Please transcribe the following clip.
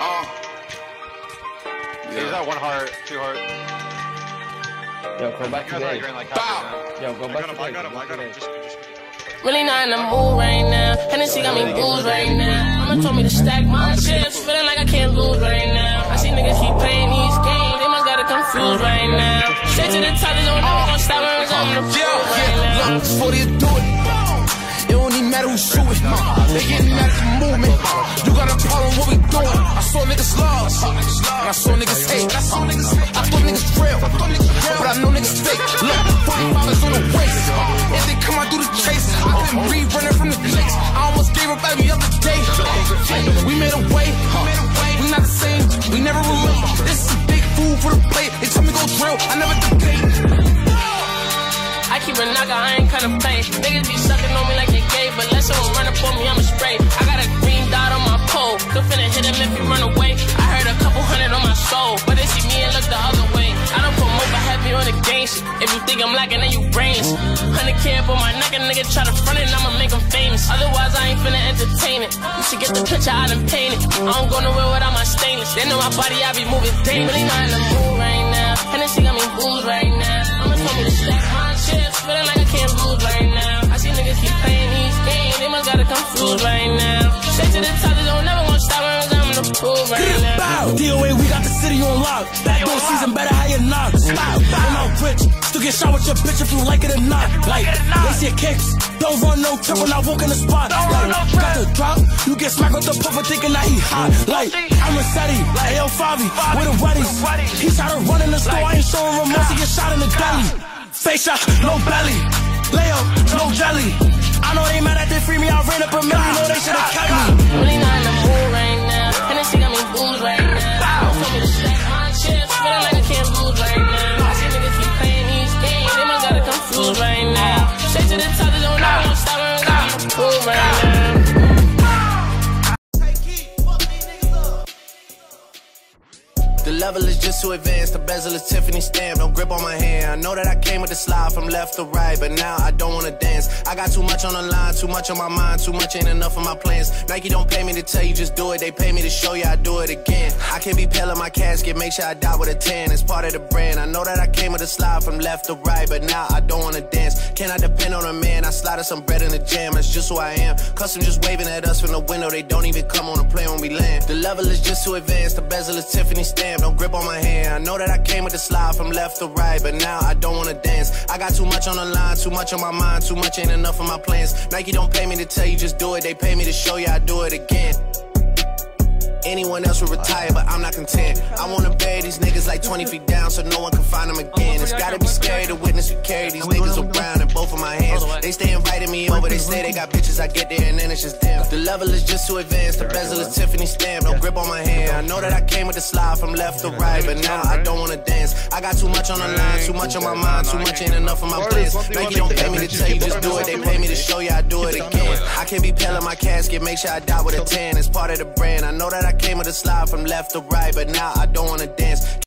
He's got 1 heart, 2 heart. Yo, go back to bed. Yo, go back to bed. I got him. Just Really not in the mood right now. Hennessy got me booze right now. Mama told me to stack my chips, feeling like I can't lose right now. I see niggas keep playing these games, they must got it confused right now. Straight to the top, they don't know gonna stop when I'm on the floor right now. Look, before they do it, it don't even matter who shoot it. They getting mad at the movement. You got a problem, what we doing? I saw niggas lost, and I saw niggas hate. I thought niggas real, but I know niggas fake. Look, 45 is on the waist. If they come out through the chase, I've been re-running from the place. I almost gave up every other day. We made a way, we not the same, we never relate. This is big food for the plate. They tell me go drill, I never debate. I keep a knocker, I ain't kinda play. Niggas be sucking on me like they gay, but let someone run up on me, I'ma spray. I got a green dot on my pole, could finna hit him if he run away. I heard a couple hundred on my soul, but they see me and look the other way. I don't promote but heavy on the gang shit. If you think I'm lacking, then you brains. 100K up on my neck, a nigga try to front it, I'ma make him famous. Otherwise, I ain't finna entertain it. You should get the picture, I done painted. I don't go nowhere without my stainless. They know my body, I be moving daily. Really not in the mood right now. Hennessy got me booze right now. Mama told me to stack my chips, feeling like I can't lose right now. I see niggas keep playing these games, they must got it confused right now. Straight to the top, they don't never gonna stop when I'm on the pool right now. DOA, we got the city on lock. Backdoor season, better how you knock. I'm out rich, still get shot with your bitch if you like it or not. Like, they see kicks, don't run no trip when I walk in the spot. Like, got the drop, you get smacked with the puffer thinking that he hot. Like, I'm a Seti, AL Favi, with the Weddies. He tried to run in the store, I ain't showing remorse, he get shot in the belly. Face shot, no belly. Lay up, no jelly. I know they mad that they free me, I ran up a million, know they should've kept me. Really not in the mood right now. Hennessy got me booze right now. Told me to stack my chips, feeling like I can't lose right now. I see niggas keep playing these games, they must got it confused right now. Straight to the top, they don't know gonna stop when I'm on the pool right now. The level is just too advanced, the bezel is Tiffany stamp, don't grip on my hand. I know that I came with the slide from left to right, but now I don't wanna dance. I got too much on the line, too much on my mind, too much ain't enough of my plans. Nike don't pay me to tell you just do it, they pay me to show you I do it again. I can't be pale in my casket, make sure I die with a 10, it's part of the brand. I know that I came with a slide from left to right, but now I don't wanna dance. Can I depend on a man? I slotted some bread in the jam, that's just who I am. Custom just waving at us from the window, they don't even come on the plane when we land. The level is just too advanced, the bezel is Tiffany stamp, don't grip on my hand. I know that I came with the slide from left to right, but now I don't wanna dance. I got too much on the line, too much on my mind, too much ain't enough of my plans. Nike don't pay me to tell you just do it, they pay me to show you I do it again. Anyone else would retire, but I'm not content. I wanna bury these niggas like 20 feet down so no one can find them again. It's gotta be scary to witness we carry these niggas around in both of my hands. They stay inviting me over, they say they got bitches, I get there and then it's just them. The level is just too advanced, the bezel is Tiffany stamp, no grip on my hand. I know that I came with the slide from left to right, but now I don't wanna dance. I got too much on the line, too much on my mind, too much ain't enough of my plans. Nike don't pay me to tell you just do it, they pay me to show you I do it again. I can't be pale in my casket, make sure I die with a 10, it's part of the brand. I know that I came with a slide from left to right, but now I don't wanna dance.